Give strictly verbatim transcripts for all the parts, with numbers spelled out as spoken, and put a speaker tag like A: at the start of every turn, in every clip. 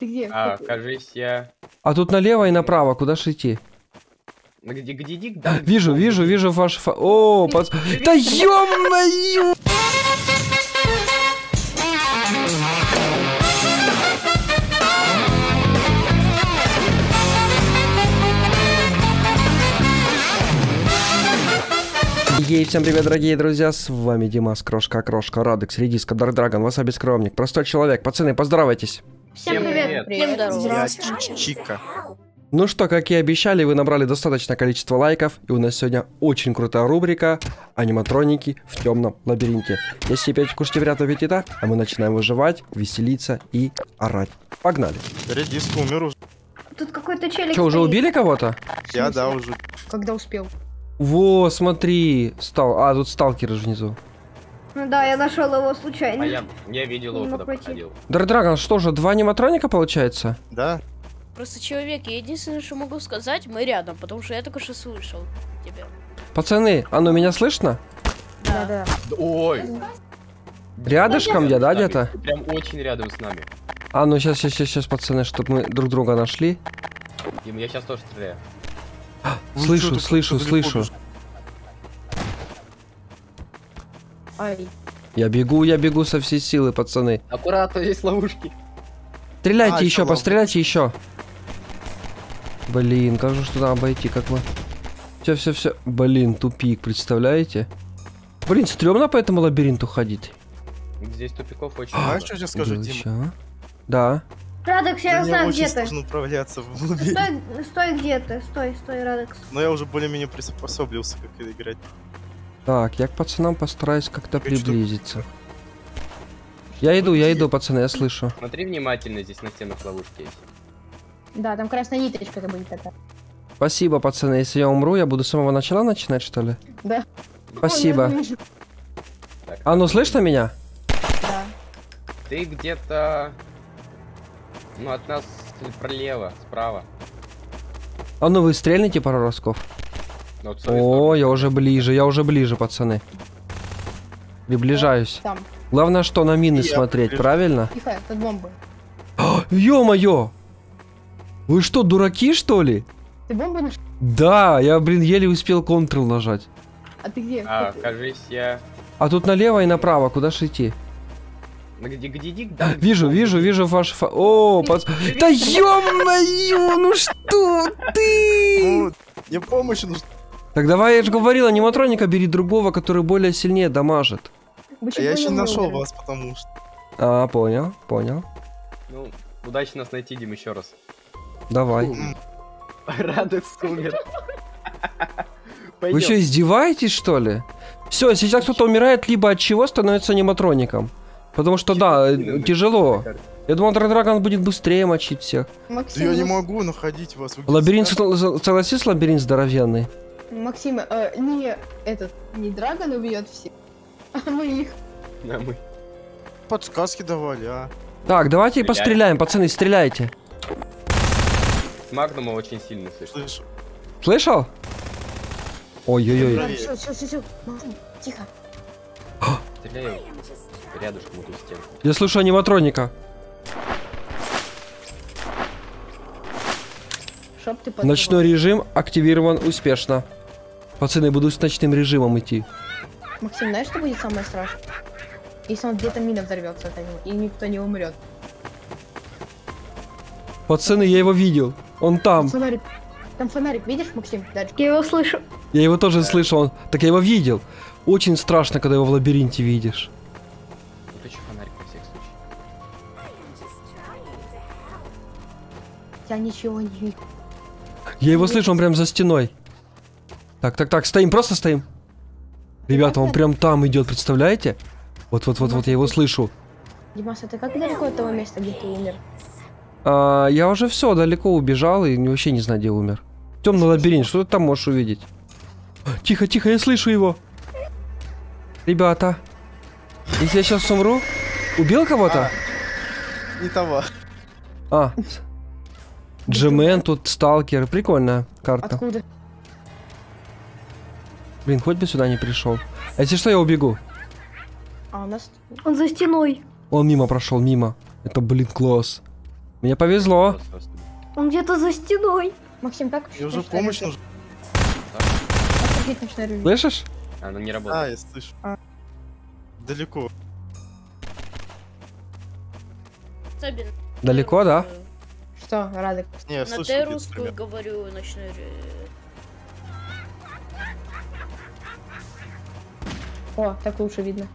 A: Ты где?
B: А, кажись, я...
C: А тут налево и направо, куда ж идти?
B: Где, где Дик? Да,
C: Вижу, вижу, вижу ваш... Фа... О, пац... Да ё-моё! Ей, всем привет, дорогие друзья, с вами Димас, Крошка, Крошка, Радекс, Редиска, Дарк Драгон, Васаби Скромник, простой человек. Пацаны, поздоровайтесь.
B: Всем привет.
A: Привет, здорово.
D: Чика.
C: Ну что, как и обещали, вы набрали достаточное количество лайков, и у нас сегодня очень крутая рубрика «Аниматроники в темном лабиринте». Если опять кушайте вряд аппетита, а мы начинаем выживать, веселиться и орать. Погнали.
D: Редиска умер уже.
A: Тут какой-то челик.
C: Что, уже
A: стоит.
C: убили кого-то?
D: Я, да, уже.
A: Когда успел?
C: Во, смотри, стал. А, тут сталкер внизу.
A: Ну да, я нашел его случайно.
B: А я, я видел его,
A: Не
B: когда
A: мог пройти.
B: проходил.
C: Дарк Драгон, что же, два аниматроника получается?
D: Да.
E: Просто человек, я единственное, что могу сказать, мы рядом, потому что я только что слышал тебя.
C: Пацаны, а ну меня слышно?
A: Да, да.
B: Ой!
C: Рядышком я, да,
B: С нами,
C: где-то?
B: Прям очень рядом с нами.
C: А, ну сейчас, сейчас, сейчас, пацаны, чтобы мы друг друга нашли.
B: Дим, я сейчас тоже стреляю.
D: Вы
C: Слышу,
D: чё, так
C: слышу,
D: далеко
C: слышу.
D: бежите?
A: Ай.
C: Я бегу, я бегу со всей силы, пацаны.
B: Аккуратно, здесь ловушки.
C: Стреляйте
D: А,
C: еще,
D: это
C: постреляйте еще. Блин, как же туда обойти, как вы... Все, все, все. Блин, тупик, представляете? Блин, стрёмно по этому лабиринту ходить.
B: Здесь тупиков очень
D: Знаешь,
B: много.
D: что я скажу,
C: Был
D: Дима?
C: ещё. Да.
A: Радекс, я
D: Мне
A: знаю,
D: очень
A: где ты.
D: сложно управляться в лабиринте.
A: Стой, стой, где ты. Стой, стой, Радекс.
D: Но я уже более-менее приспособился, как играть.
C: Так, я к пацанам постараюсь как-то
D: Я что-
C: приблизиться. Я иду, я иду, пацаны, я слышу.
B: Смотри внимательно, здесь на стенах ловушки есть.
A: Да, там красная ниточка будет такая.
C: Спасибо, пацаны. Если я умру, я буду с самого начала начинать, что ли?
A: Да.
C: Спасибо.
B: Так,
C: А ну, слышно меня?
A: Да.
B: Ты где-то... Ну, от нас пролево, справа.
C: А ну, вы стрельните пару разков.
B: Ну, вот с той
C: О,
B: стороны.
C: я уже ближе, я уже ближе, пацаны. Приближаюсь.
A: Там.
C: Главное, что на мины
D: Я
C: смотреть,
D: приближу.
C: правильно?
A: Тихо, тут бомбы.
C: Ё-моё! Вы что, дураки, что ли?
A: Ты бомбу нашел?
C: Да, я, блин, еле успел Ctrl нажать.
A: А ты где?
B: А,
A: Ты-
B: кажись, я...
C: А тут налево и направо, куда ж идти?
B: Ну, Где, где Дик? Да,
C: Вижу, вижу, вижу ваш фа... О, пац... Да ё-моё, ну что ты?
D: Ну, мне помощь нужна.
C: Так давай, я же говорил, аниматроника бери другого, который более сильнее дамажит.
A: Вы
D: А
A: чуть
D: я
A: было
D: еще
A: не
D: нашел
A: умерли.
D: вас, потому что...
C: А, понял, понял.
B: Ну, удачи нас найти, Дим, еще раз.
C: Давай.
B: Радекс умер.
C: Вы
B: Пойдем.
C: что, издеваетесь, что ли? Все, сейчас кто-то умирает, либо от чего становится аниматроником. Потому что, да, э, тяжело. Я думал, Dark Dragon будет быстрее мочить всех.
D: Да
A: Максим,
D: я не
A: ну-
D: могу находить вас. Вы где-то
C: Лабиринт,
D: спрятались?
C: со- согласись, лабиринт здоровенный.
A: Максим, э, не этот, не Драгон убьет всех, а мы их.
B: Да, мы.
D: Подсказки давали, а.
C: Так, давайте
B: Стреляй.
C: постреляем, пацаны, стреляйте.
B: С Магнума очень сильно слышно.
D: Слышу.
C: Слышал? Ой-ой-ой.
D: Правее.
A: Все, все, все, все. Тихо.
B: Стреляю рядышком эту стенку.
C: Я слышу аниматроника.
A: Чтоб ты под
C: Ночной режим активирован успешно. Пацаны, буду с ночным режимом идти.
A: Максим, знаешь, что будет самое страшное? Если он где-то мина взорвется от него, и никто не умрет.
C: Пацаны, я его видел. Он там.
A: Фонарик. Там фонарик, видишь, Максим? Дальше. Я его слышу.
C: Я его тоже слышал. Он... Так я его видел. Очень страшно, когда его в лабиринте видишь.
B: Выключи фонарик на всякий случай.
A: Я ничего не вижу.
C: Я его слышу, он прям за стеной. Так, так, так, стоим, просто стоим. Ребята, он прям там идет, представляете? Вот-вот-вот-вот, я его слышу.
A: Димас, а ты как далеко от того места, где ты умер?
C: А, я уже все, далеко убежал и вообще не знаю, где умер. Темный лабиринт, что ты там можешь увидеть? Тихо, тихо, я слышу его. Ребята, если я сейчас умру... Убил кого-то?
D: Не того.
C: А. Джемен, тут сталкер. Прикольная карта.
A: Откуда?
C: Блин, хоть бы сюда не пришел. А если что, я убегу.
A: А у нас...
F: Он за стеной.
C: Он мимо прошел, мимо. Это, блин, класс. Мне повезло.
B: Раз, раз.
E: Он где-то за стеной.
A: Максим, как
D: Мне уже
A: ночное
D: помощь
A: ружье?
D: нужна.
A: Отключить ночное ружье.
C: Слышишь?
B: Оно не
D: А,
B: работает.
D: я слышу.
A: А.
D: Далеко.
E: Особенно.
C: Далеко, да?
A: Что, Радек?
D: Не, я
E: На
D: слышу.
E: Т
D: где-то
E: русскую
D: примерно.
E: говорю ночной. ре-
A: О, так лучше видно.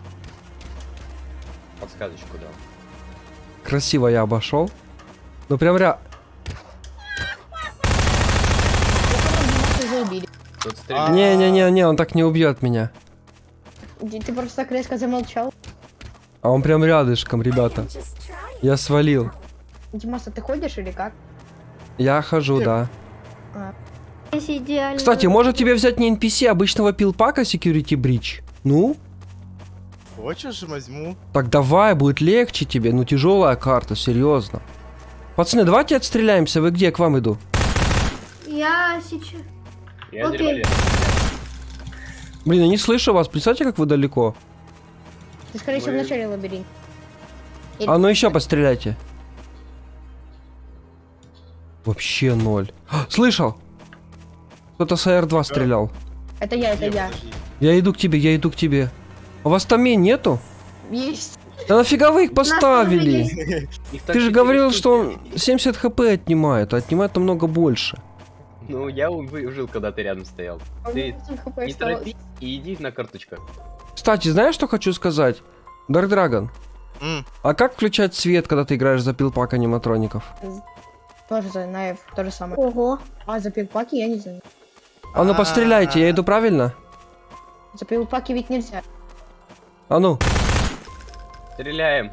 B: Подсказочку дал.
C: Красиво я обошел. Ну прям ря...
A: Нас уже убили.
B: Тут
D: А.
B: стреляет.
C: Не-не-не-не, он так не убьет меня.
A: Ты ты просто так резко замолчал.
C: А он прям рядышком, ребята. Я свалил.
A: Димаса, ты ходишь или как?
C: Я хожу, да.
E: Здесь идеально.
C: Кстати, может тебе взять не эн пи си, а обычного пилпака Security Breach? Ну?
D: Хочешь, возьму.
C: Так давай, будет легче тебе. Ну тяжелая карта, серьезно. Пацаны, давайте отстреляемся. Вы где? Я к вам иду.
E: Я сейчас.
B: Я
E: Окей.
B: револьвер.
C: Блин, я не слышу вас. Представьте, как вы далеко.
A: Ты, скорее всего,
B: Мы-
A: в начале лабиринта.
C: А ну еще постреляйте. Вообще ноль. А, слышал? Кто-то с а эр два стрелял.
A: Это я, это
D: Не,
A: я.
D: подожди.
C: Я иду к тебе, я иду к тебе. А у вас там мин нету?
A: Есть.
C: Да нафига вы их поставили?
B: Их так
C: Ты же
B: четыре
C: говорил,
B: штуки.
C: что он семьдесят хп отнимает, а отнимает намного больше.
B: Ну, я выжил, когда ты рядом стоял.
A: А у
B: Ты
A: меня один хп
B: не
A: осталось.
B: торопись и иди на карточках.
C: Кстати, знаешь, что хочу сказать? Dark Dragon,
D: М,
C: а как включать свет, когда ты играешь за пилпак аниматроников?
A: Тоже за на F, то же самое.
E: Ого.
A: А за пилпаки я не знаю.
C: А ну постреляйте, я иду правильно?
A: За пилпаки ведь нельзя.
C: А ну.
B: Стреляем.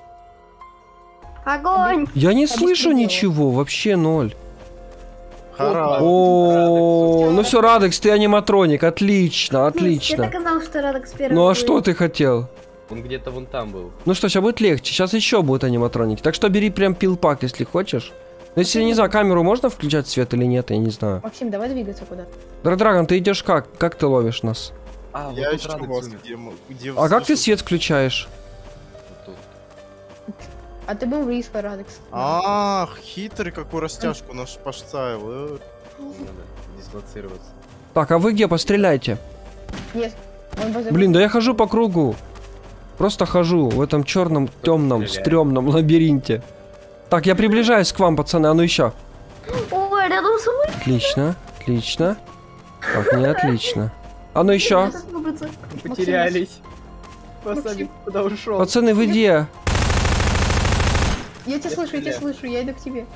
E: Огонь.
C: Я не
A: Объясни
C: слышу
A: дело.
C: ничего, вообще ноль.
D: Хара.
C: О, ну все, Радекс, ты аниматроник, отлично,
E: Я
C: отлично.
E: доказал, что Радекс первый.
C: Ну а
E: будет.
C: что ты хотел?
B: Он где-то вон там был.
C: Ну что, сейчас будет легче, сейчас еще будут аниматроники. Так что бери прям пилпак, если хочешь. Но если, не знаю, камеру можно включать свет или нет, я не знаю.
A: Максим, давай двигаться куда.
C: Драгон, ты идешь как? Как ты ловишь нас?
B: А, вот
D: Я
B: тут
D: ищу
B: Радекс
D: вас,
B: умер.
D: где, м- где
C: А как ты
D: слышу.
C: свет включаешь?
B: Вот тут.
A: А ты был близко, Радекс.
D: Ах, хитрый, какую растяжку наш поставил. э.
B: Надо дислоцироваться.
C: Так, а вы где? Постреляйте.
A: Нет. Он возле-
C: Блин, да я хожу по кругу. Просто хожу в этом черном, темном,
B: стреляет?
C: стрёмном лабиринте. Так, я приближаюсь к вам, пацаны, а ну еще.
E: Ой, рядом со мной.
C: Отлично, отлично. Так, не отлично. А ну еще.
E: Как выбраться?
B: Потерялись.
A: Максим.
B: Посадик куда ушел?
C: Пацаны, вы где?
A: Я тебя
B: Я
A: слышу, я тебя
B: стреляю.
A: слышу, я иду к тебе.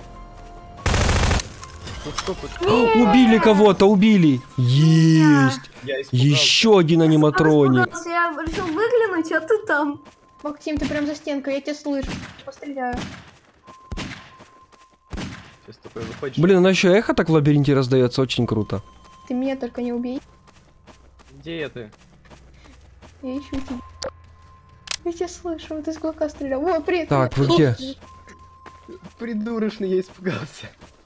B: Ну, сколько тут?
C: Убили кого-то, убили. Есть.
B: Я испугался.
C: Еще один аниматроник.
E: Испугался, Я решил выглянуть, а ты там.
A: Максим, ты прям за стенкой, я тебя слышу. Постреляю.
B: Сейчас такой выходишь.
C: Блин, она еще эхо так в лабиринте раздается, очень круто.
A: Ты меня только не убей.
B: Где ты?
A: Я ищу тебя. Я тебя слышу, ты с глока стрелял. О, привет.
C: Так, вы где?
B: Придурочный, я испугался.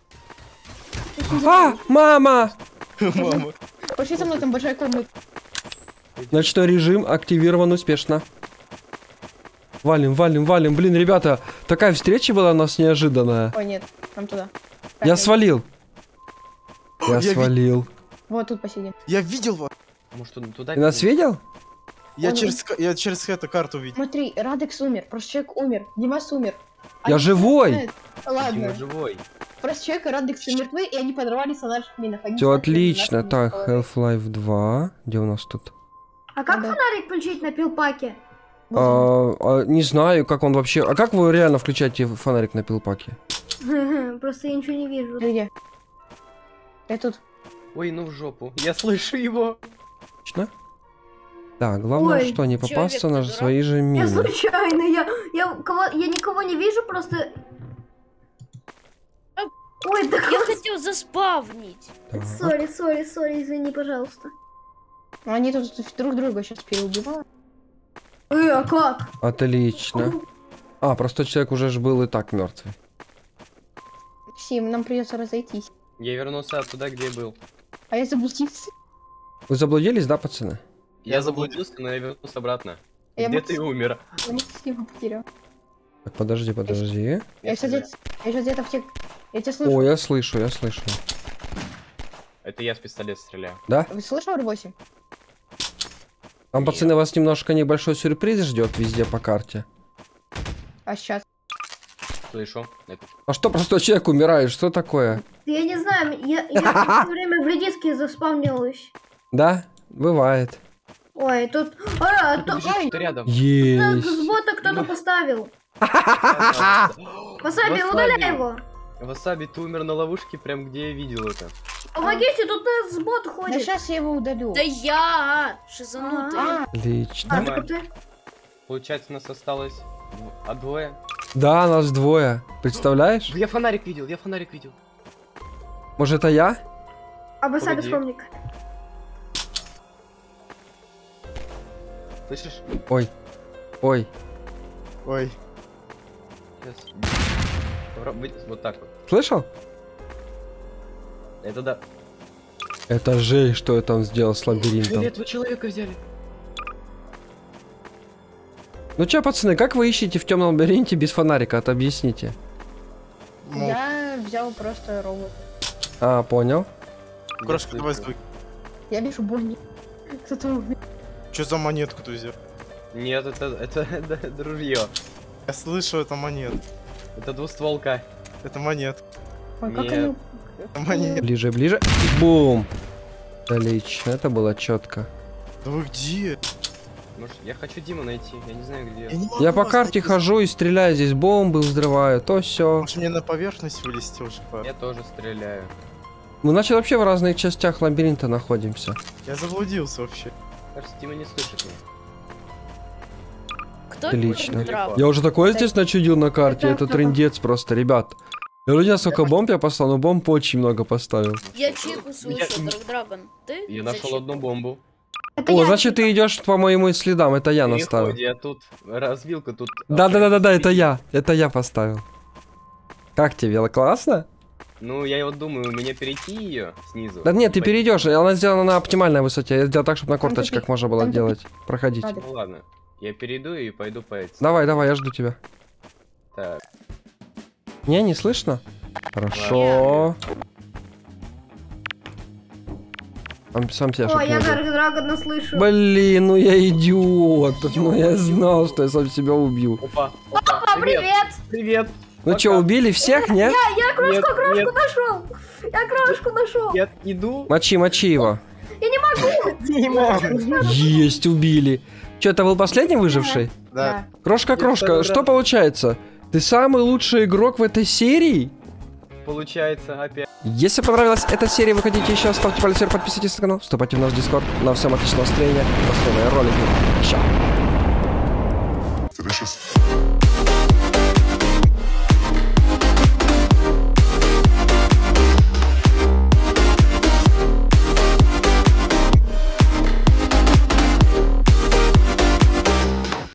C: А, мама!
D: Мама.
A: Пошли со мной, там большая комната.
C: Ночной режим активирован успешно. Валим, валим, валим. Блин, ребята, такая встреча была у нас неожиданная.
A: О, нет, нам туда.
C: Я
A: Правильно.
C: свалил. Я
D: Я ви-
C: свалил.
A: Вот тут посидим.
D: Я видел вас.
B: Может, он туда...
C: Ты нас видел?
D: Я
A: Он-
D: через, ка- я через эту карту видел.
A: Смотри, Радекс умер, просто человек умер, Димас умер.
C: Я
A: Они
C: живой.
A: знают. Ладно,
B: Дима живой.
A: просто человек и Радекс мертвы, и они подорвались на наших минах. Они
C: Все
A: знают,
C: отлично.
A: что
C: Так,
A: нас не
C: Half-Life два. Где у нас тут?
E: А как
A: Да.
E: фонарик включить на пилпаке?
A: было.
C: А, а, не знаю, как он вообще... А как вы реально включаете фонарик на пилпаке?
E: Просто я ничего не вижу.
A: Ты где? Я тут.
B: Ой, ну в жопу. Я слышу его.
C: Точно? Да, главное,
E: Ой,
C: что не
E: человек,
C: попасться на
E: ты дурак?
C: свои же
E: Я
C: мины.
E: случайно, я, я, кого, я никого не вижу, просто... Ой, да
F: Я хотел заспавнить.
C: Так.
E: сори, сори, сори, извини, пожалуйста.
A: Они тут друг друга сейчас переубивают.
E: Э, а как?
C: Отлично. А, просто человек уже ж был и так мертвый.
A: Максим, нам придется разойтись.
B: Я вернулся оттуда, где был.
A: А я заблудился.
C: Вы заблудились, да, пацаны?
B: Я заблудился, но я вернулся обратно.
A: Я
B: Где
A: Максим-
B: ты умер?
A: Я Максима потерял.
C: Так, подожди, подожди.
A: Я сейчас где-то я сейчас где-то в тек... Я тебя слышу.
C: О, я слышу, я слышу.
B: Это я с пистолета стреляю.
C: Да?
A: Вы слышал эр восемь?
C: Там,
B: Нет.
C: пацаны, вас немножко небольшой сюрприз ждет везде по карте.
A: А сейчас?
B: Слышу. Это...
C: А что, просто человек умирает? Что такое?
F: Я не знаю, я, я все время в редиске заспавнилась.
C: Да? Бывает.
F: Ой, тут... А,
B: Ты
F: тут...
B: бежишь, что рядом?
F: Так,
C: Есть.
F: с бота кто-то поставил. Васаби,
B: Васаби.
F: удаляй его.
B: Васаби, ты умер на ловушке, прям где я видел это.
F: Помогите, тут нас бот
A: Да
F: ходит.
A: сейчас я его удалю.
E: Да я, шизанутый.
A: А,
C: Отлично.
F: А,
B: Нормально.
F: так ты...
B: Получается, нас осталось дв- а двое.
C: Да, нас двое. Представляешь?
B: Я фонарик видел, я фонарик видел.
C: Может, это я?
F: А Васаби
B: Погоди.
F: вспомни.
B: Слышишь?
C: Ой. Ой.
D: Ой.
B: Сейчас. Попробуй вот так вот.
C: Слышал?
B: Это да.
C: Это жесть, что я там сделал с лабиринтом.
B: Фиолетового человека взяли.
C: Ну чё, пацаны, как вы ищете в темном лабиринте без фонарика? Это объясните.
D: Ну,
A: я взял просто робот.
C: А, понял.
D: крошка, давай звук.
A: Я вижу Бонни. Кто-то умер.
D: Что за монетку ты взял?
B: Нет, это, это, это дружье.
D: Я слышу, это монет.
B: Это двустволка.
D: Это монет.
A: Ой, как
B: Нет.
A: они...
D: Это монет.
C: Ближе, ближе. Бум. Отлично, это было четко.
D: Да вы где?
B: Может, я хочу Диму найти, я не знаю где.
D: не могу
C: Я по
D: вас
C: карте
D: найти.
C: хожу и стреляю, здесь бомбы взрываю, то все.
D: Может мне на поверхность вылезти уже пора?
B: Я тоже стреляю.
C: Мы значит вообще в разных частях лабиринта находимся.
D: Я заблудился вообще.
B: Кажется, Дима не слышит меня.
E: Кто
C: Отлично.
E: это трап?
C: Я уже такое здесь начудил на карте,
A: Это
C: это
A: кто?
C: трындец просто, ребят. Я не знаю, сколько бомб я поставил, но бомб очень много поставил.
E: Я чеку слышу,
B: Я-
E: Драг Драгон. Ты?
B: Я
E: за
B: нашел
E: чеку?
B: одну бомбу.
F: Это
C: О,
F: я.
C: значит ты идешь по моему следам, это я наставил.
B: Переходе, я тут развилка тут.
C: Да, да, да, да, да, это я, это я поставил. Как тебе, Вела, классно?
B: Ну, я вот думаю, мне перейти ее снизу.
C: Да нет, ты
B: Пойти.
C: перейдешь, она сделана на оптимальной высоте. Я сделал так, чтобы на
A: Там
C: корточках
A: тупик,
C: можно было
A: там
C: делать, проходить.
A: Надо.
B: Ну ладно, я перейду и пойду по этим.
C: Давай, давай, я жду тебя.
B: Так,
C: Не, не слышно? Хорошо. Сам, сам тебя
F: О,
C: чтоб
F: я
C: не убил.
F: Дарк Драгона слышу.
C: Блин, ну я идиот. Ну я знал, что я сам себя убил.
B: опа, опа,
F: А, привет!
B: привет.
C: Ну
B: Пока.
C: что, убили всех, нет?
F: Я крошку,
B: Нет,
F: крошку
B: нет,
F: нашел! Я крошку нашел!
B: нет, иду.
C: Мочи, мочи его.
F: Я не могу!
B: Не могу.
C: Есть, убили. Че, это был последний выживший?
D: Да.
C: Крошка,
B: Я
C: крошка,
B: второй
C: что
B: раз.
C: получается? Ты самый лучший игрок в этой серии?
B: Получается опять.
C: Если понравилась эта серия, вы хотите еще, ставьте палец вверх, подписывайтесь на канал, вступайте в наш дискорд. На всем отличного настроения, достойные ролики. Чао.